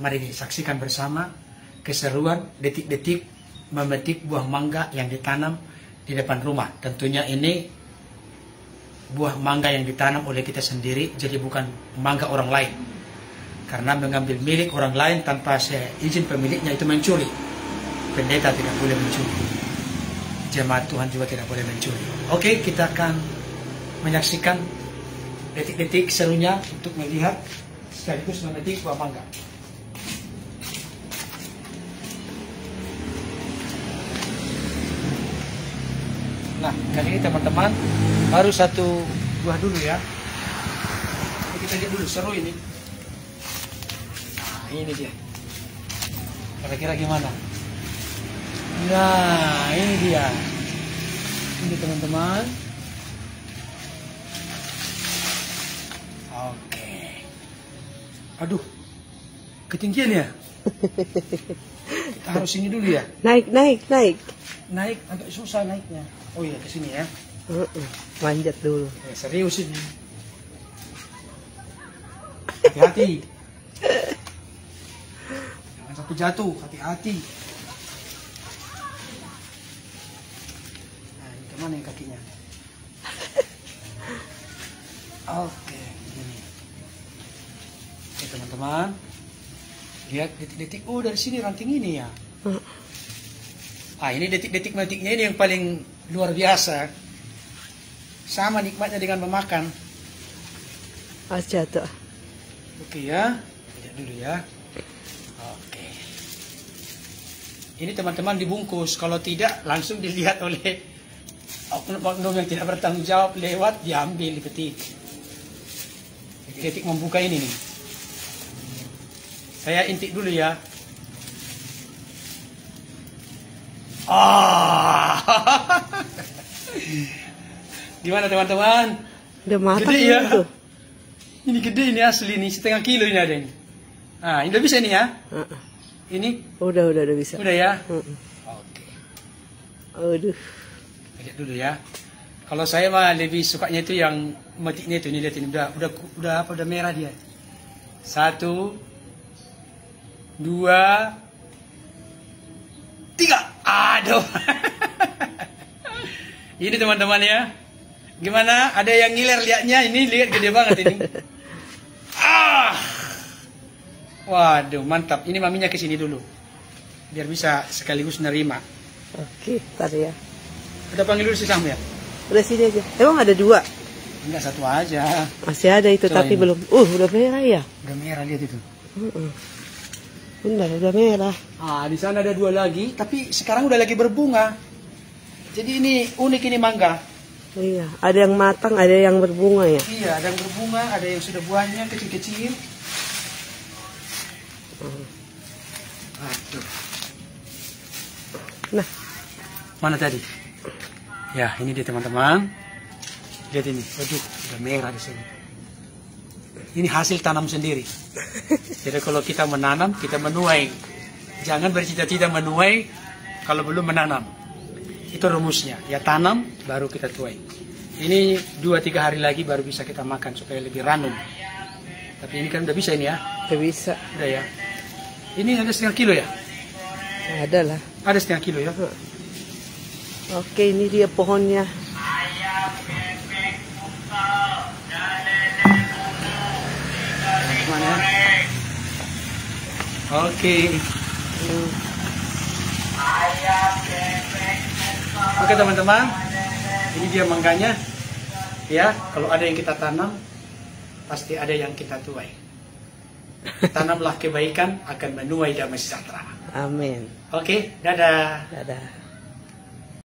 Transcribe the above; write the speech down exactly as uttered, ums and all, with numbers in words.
Mari disaksikan bersama keseruan detik-detik memetik buah mangga yang ditanam di depan rumah. Tentunya ini buah mangga yang ditanam oleh kita sendiri, jadi bukan mangga orang lain. Karena mengambil milik orang lain tanpa izin pemiliknya itu mencuri. Pendeta tidak boleh mencuri. Jemaat Tuhan juga tidak boleh mencuri. Oke, kita akan menyaksikan detik-detik serunya untuk melihat sekaligus memetik buah mangga. Nah, kali ini teman-teman baru satu buah dulu ya. Ini kita lihat dulu, seru ini. Nah, ini dia. Kira-kira gimana? Nah, ini dia. Ini teman-teman. Oke. Aduh, ketinggian ya? Kita harus ini dulu ya? Naik, naik, naik. Naik, agak susah naiknya. Oh iya, ke sini ya. Uh -uh. Manjat dulu. Ya, serius ini. Hati-hati. Jangan sampai jatuh, hati-hati. Nah, ini kemana yang kakinya? Oke, ini. Oke, teman-teman. Lihat detik-detik. Oh, dari sini ranting ini ya. Uh. Ah, ini detik-detik metiknya ini yang paling luar biasa. Sama nikmatnya dengan memakan. Aja tuh. Oke ya, lihat dulu ya. Oke. Ini teman-teman dibungkus. Kalau tidak langsung dilihat oleh oknum-oknum yang tidak bertanggung jawab, lewat diambil, dipetik. Detik-detik membuka ini nih. Saya intip dulu ya. Ah, gimana teman-teman? Udah matang gede ya? Tuh. Ini gede ini asli nih, setengah kilo ini ada ini. Ah, ini udah bisa nih ya? Uh -uh. Ini? Udah, udah, udah bisa. Udah ya? Uh -uh. Oke. Aduh. Lihat dulu ya. Kalau saya mah lebih sukanya itu yang metiknya itu, ini lihat ini udah, udah, udah apa? Udah merah dia. Satu, dua, tiga. Aduh. Ini teman-teman ya. Gimana? Ada yang ngiler liatnya? Ini lihat gede banget ini. Ah. Waduh, mantap. Ini maminya ke sini dulu. Biar bisa sekaligus nerima. Oke, ntar ya. Kita panggil dulu si Sam ya. Udah sini aja. Emang ada dua? Enggak, satu aja. Masih ada itu. Coba tapi ini. Belum. Uh, udah merah ya? Udah merah, lihat itu. Uh -uh. Benar, udah merah. Ah, di sana ada dua lagi, tapi sekarang udah lagi berbunga. Jadi ini unik ini mangga. Iya, ada yang matang, ada yang berbunga ya. Iya, ada yang berbunga, ada yang sudah buahnya kecil-kecil. Hmm. Aduh. Nah, mana tadi? Ya, ini dia teman-teman. Lihat ini, waduh, udah merah di sini. Ini hasil tanam sendiri. Jadi kalau kita menanam, kita menuai. Jangan bercita-cita menuai kalau belum menanam. Itu rumusnya. Ya tanam, baru kita tuai. Ini dua tiga hari lagi baru bisa kita makan supaya lebih ranum. Tapi ini kan udah bisa ini ya? Udah bisa. Udah ya. Ini ada setengah kilo ya? Ada lah. Ada setengah kilo ya? Oke, ini dia pohonnya. Oke. Oke teman-teman, ini dia mangganya. Ya, kalau ada yang kita tanam, pasti ada yang kita tuai. Tanamlah kebaikan akan menuai damai sejahtera. Amin. Oke, dadah. Dadah.